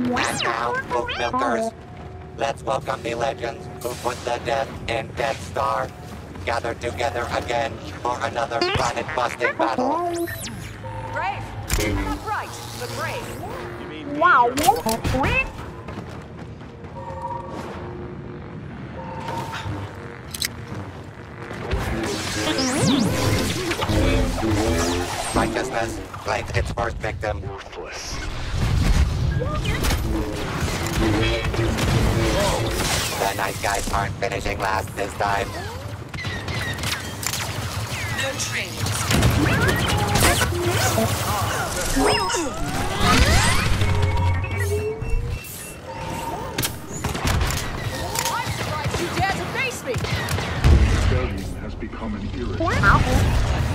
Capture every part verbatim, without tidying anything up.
And now, Oak Milkers, let's welcome the legends who put the death in Death Star. Gathered together again for another planet-busting battle. Brave! Not right, but brave. You mean me? Wow. Righteousness claims its first victim. Worthless. The nice guys aren't finishing last this time. No trains. I'm surprised you dare to face me! Rebellion has become an irritant.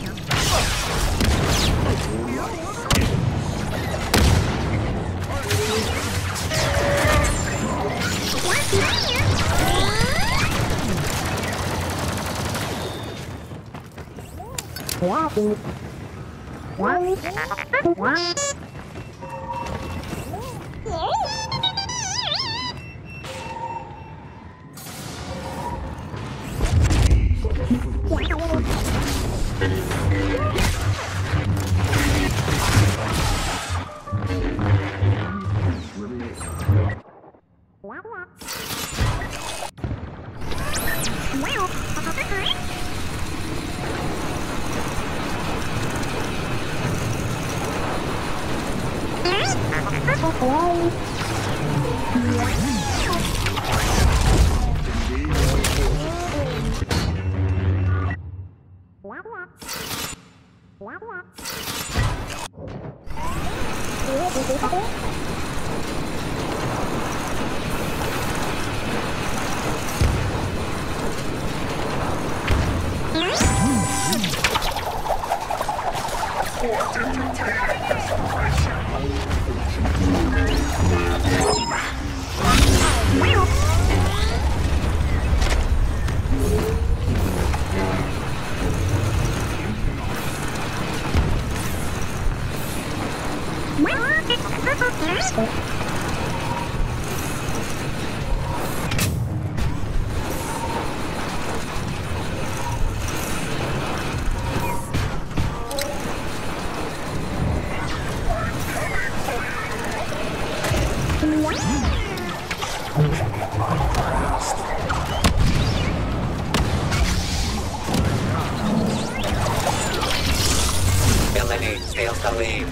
Villainy steals the lead.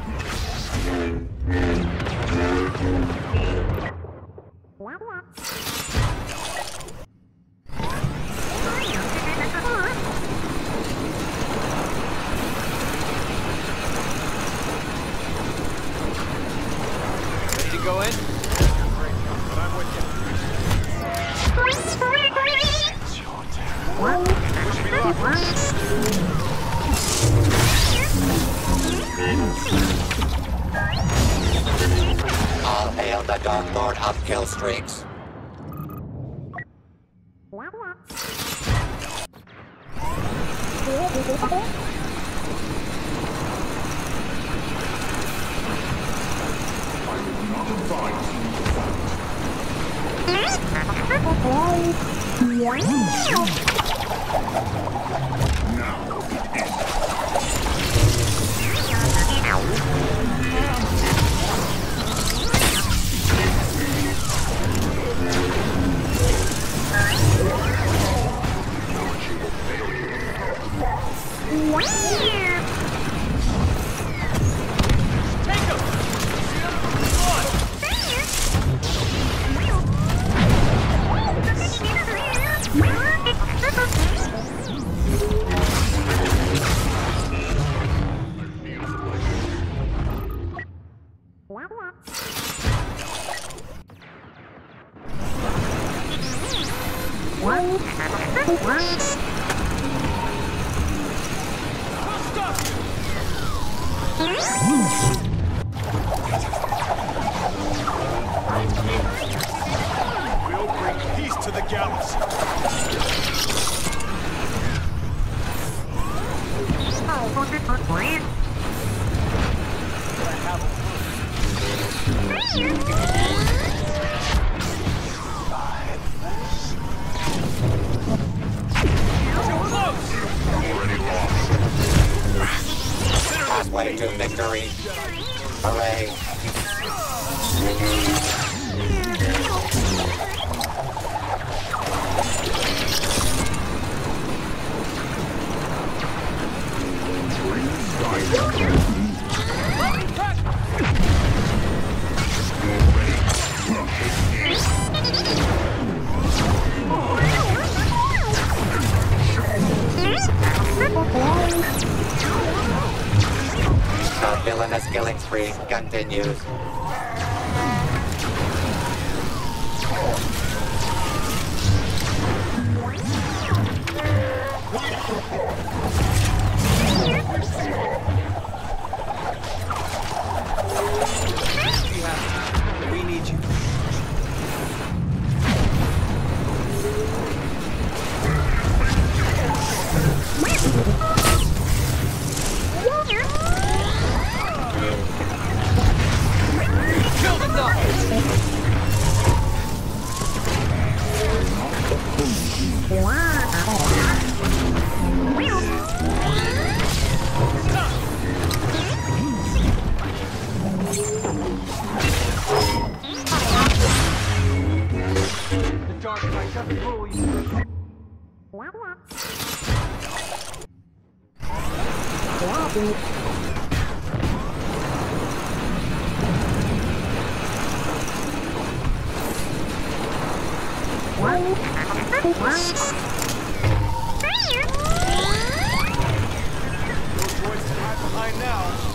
Ready to go in? But I'm with you. It's your turn. Push me off. All hail the Dark Lord of Kill Streaks. I will not advise you to fight. Now it ends. Take him! Come on! We'll bring peace to the galaxy. Oh, Halfway to victory. Hooray. The villainous killing spree continues. We need you. Killed enough! The dark might doesn't fool you. No choice to hide behind now.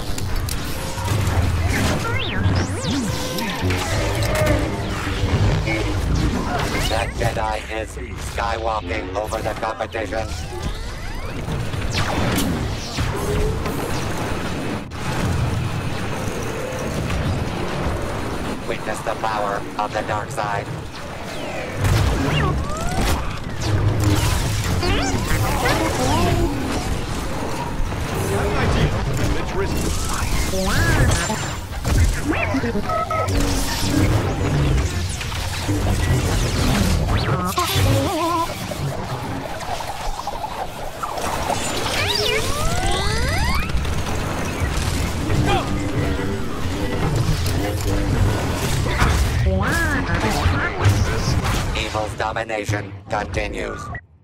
That Jedi is skywalking over the competition. Witness the power of the dark side. Got an idea. It's risky. Evil's domination continues.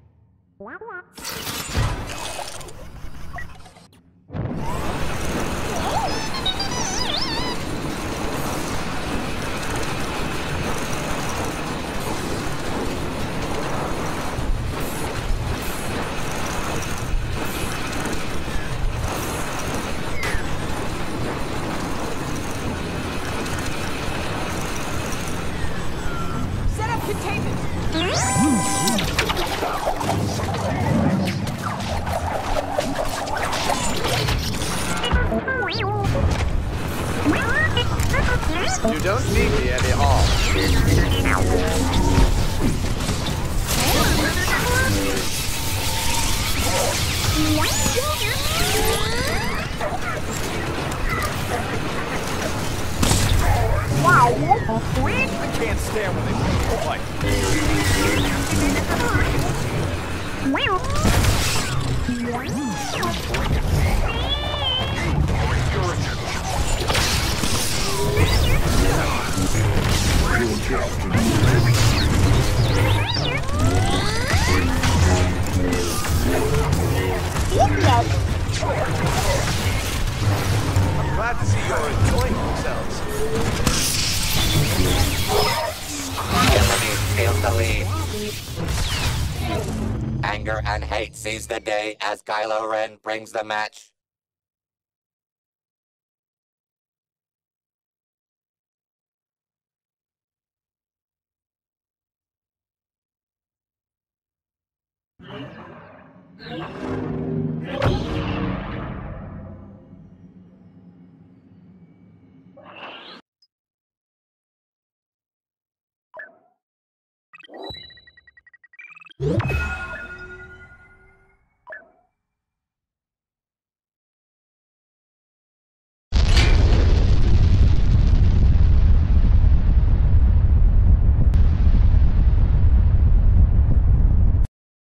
Set up containment. You don't need me at all. I can't stand when they fight. I'm glad to see you're enjoying yourselves. Enemy steals the lead. Anger and hate seize the day as Kylo Ren brings the match. You